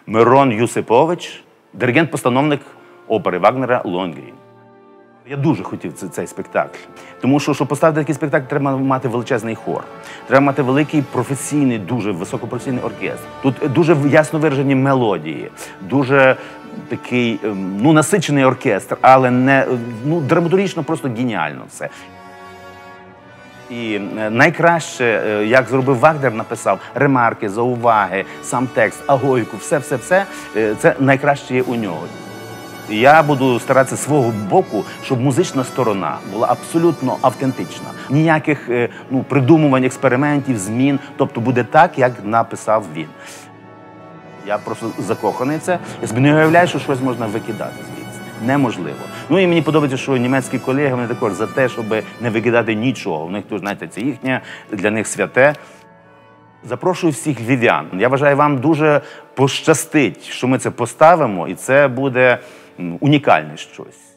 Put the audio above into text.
Мирон Юсипович, диригент-постановник опери Вагнера Лонгрін. Я дуже хотів цей спектакль, тому що, щоб поставити такий спектакль, треба мати величезний хор. Треба мати великий професійний, дуже високопрофесійний оркестр. Тут дуже ясно виражені мелодії, дуже такий, насичений оркестр, але не, драматургічно просто геніально все. І найкраще, як зробив Вагнер, написав ремарки, зауваги, сам текст, агойку, все-все-все, це найкраще є у нього. Я буду старатися з свого боку, щоб музична сторона була абсолютно автентична. Ніяких придумувань, експериментів, змін. Тобто буде так, як написав він. Я просто закоханий в це. Я собі не уявляю, що щось можна викидати звідси. Неможливо. Ну і мені подобається, що німецькі колеги, вони також за те, щоб не викидати нічого. У них, знаєте, це їхнє, для них святе. Запрошую всіх львів'ян. Я вважаю, вам дуже пощастить, що ми це поставимо, і це буде унікальне щось.